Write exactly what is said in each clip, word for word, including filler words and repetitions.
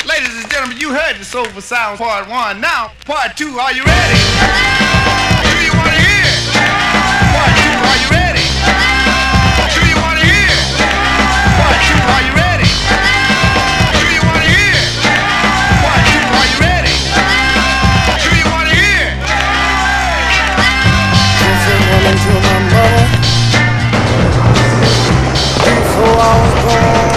Ladies and gentlemen, you heard the Soulful Sound Part One. Now, Part Two. Are you ready? Do you want to hear? Part Two. Are you ready? Do you want to hear? Part Two. Are you ready? Do you want to hear? Part Two. Are you ready? Do you want to hear? Just a woman to my mother before I was born.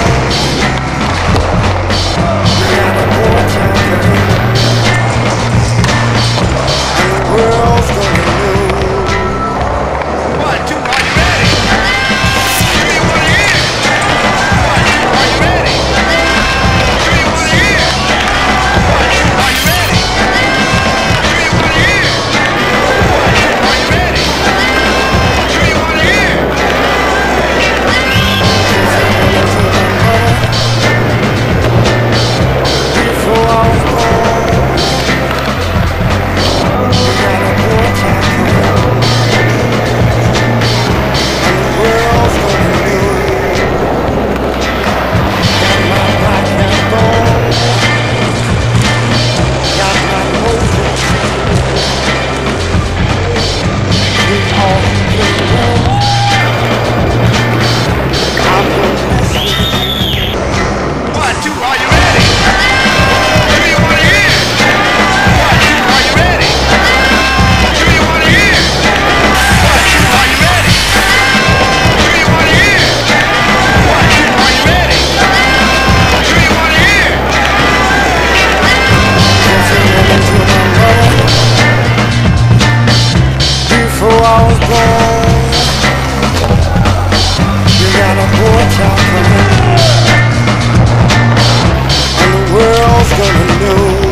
Gonna know